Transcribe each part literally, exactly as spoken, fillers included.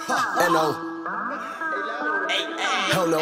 N O. Hell no.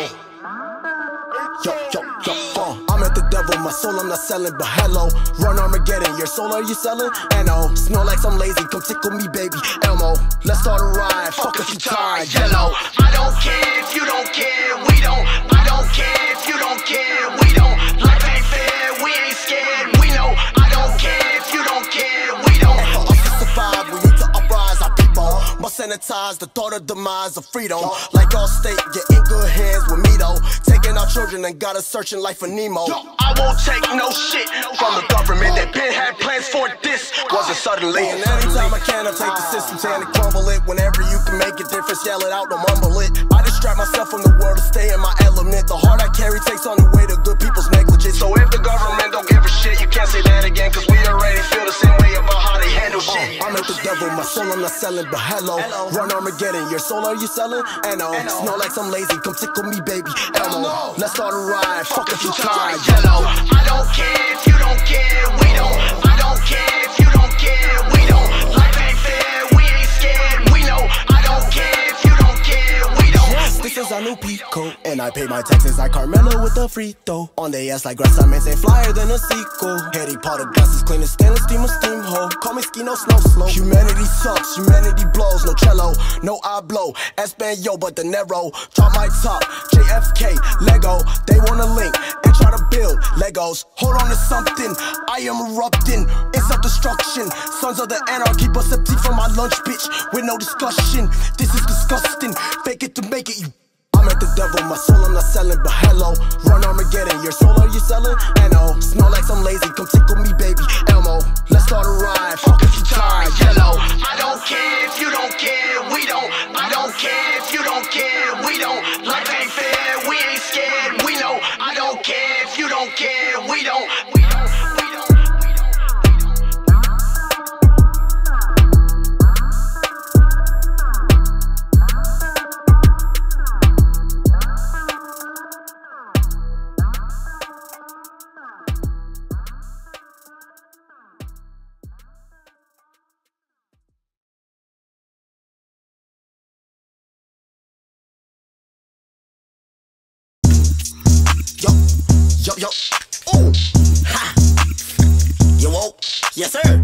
Yo, yo, yo, uh, I'm at the devil, my soul I'm not selling, but hello. Run Armageddon, your soul are you selling? N O. Smell like some lazy, come tickle me baby, Elmo. Let's start a ride, fuck if you tired, yellow. I don't care if you don't care, we don't. I don't care if you don't care, we don't. Life ain't fair, we ain't scared, we know. I don't care if you don't care, we don't. For us to survive, we need to uprise our people. Must sanitize the thought of demise of freedom. Like all state, get in good hands with me though. Taking our children and got us searching life for Nemo. I won't take no shit from the government that been had plans for this. Wasn't suddenly. And anytime I can, I take the system and crumble it. Whenever you can make a difference, yell it out, don't mumble it. I distract myself from the world to stay in my element. The heart I carry takes on the weight of good people's negligence. So if the government don't give a shit, you can't say that again, cause we already feel the same way about how they handle shit. I'm at the devil, my soul I'm not selling, but hello. Run Armageddon, your soul are you selling? N O. Smell like some lazy, come tickle me baby, Elmo. Let's start a ride, fuck if you tired, yellow. I don't care if you don't care, we don't. I don't care if you don't care, we don't. Life ain't fair, we ain't scared, we know. I don't care if you don't care, we don't. Yes, this is our new Pico, and I pay my taxes like Carmelo with a free throw. On the ass like grass, I man say flyer than a sequel. Heady pot of gas is clean as stainless steam or steam hole. Call me ski, no snow slow. Humanity sucks, humanity blows, no cello, no I blow. Espanol, but the Nero. Drop my top, J F K, Lego. They wanna link and try to build Legos. Hold on to something, I am erupting in self-destruction. Sons of the anarchy, bust a teeth from my lunch, bitch, with no discussion. This is disgusting, fake it to make it, you. I'm at the devil, my soul I'm not selling, but hello. Run Armageddon, your soul are you selling? N O. Smell like some lazy, come tickle me baby, Elmo. Let's start a ride, fuck if you tired, yellow. I don't care if you don't care, we don't. I don't care if you don't care, we don't. Life ain't fair, we ain't scared, we know. I don't care if you don't care, we don't. We don't, we don't, we don't, Yo, yo, yo, ooh, ha, yo, oh, yes sir,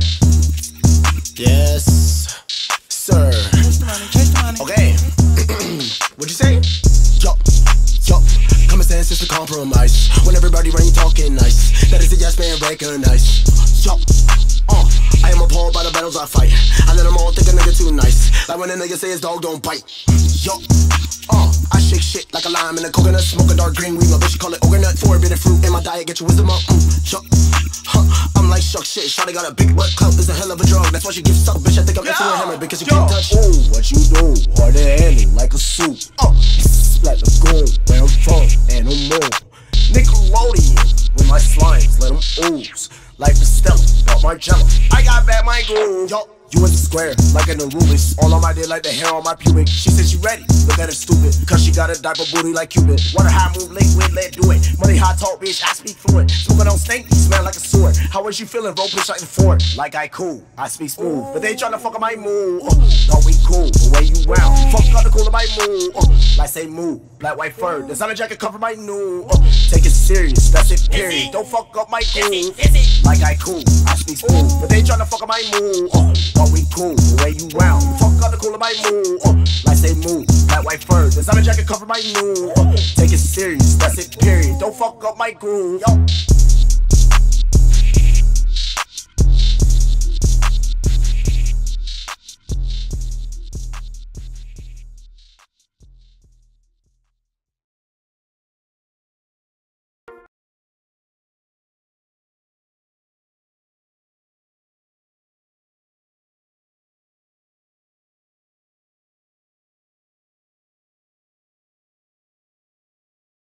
yes, sir, okay, what'd you say? Yo, yo, common sense is a compromise, when everybody around you talking nice, that is a yes man recognize, yo, uh, I am appalled by the battles I fight, I let them all think a nigga too nice, like when a nigga say his dog don't bite, yo. Uh, I shake shit like a lime in a coconut, smoke a dark green weed, my bitch call it coconut, forbidden fruit in my diet, get your wisdom up, mm, chuck, huh, I'm like shuck shit, shawty got a big butt, clout is a hell of a drug, that's why she gives suck, bitch, I think I'm into a hammer, because you can't touch, ooh, what you do, hard to handle, like a suit, uh, like the goon, where I'm from, and I'm more, Nickelodeon, with my slimes, let them ooze, life is stellar, got my jello, I got back my groove, yo. You was a square, like an Arubis. All on my dick like the hair on my pubic. She said she ready, look at her stupid, cause she got a diaper booty like Cupid. Water high, move liquid, let do it. Money high, talk, bitch, I speak fluent. Smoking on stank, smell like a sewer. How was you feeling? Roll push like the Ford. Like I cool, I speak smooth. But they tryna fuck on my mood. Uh, thought we cool, the way you round. Fuck got the cool of my mood. Uh, like say move, black white fur. Designer jacket cover my new. Uh, take it serious, that's it, period. Don't fuck up my groove. Like I cool, I speak smooth. But they tryna fuck on my mood. Uh, thought we cool. Way you round, fuck up the cool of my mood, uh, like say move, black white fur, designer jacket cover my new, uh, take it serious, that's it, period, don't fuck up my groove, yo.